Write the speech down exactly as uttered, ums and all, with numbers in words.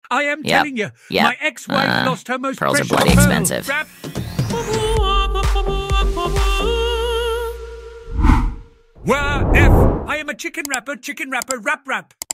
I am Yep. telling you, Yep. my ex-wife Uh, lost her most pearls are precious bloody pearl. expensive. Rap. Wah, F. I am a chicken rapper, chicken rapper, rap rap.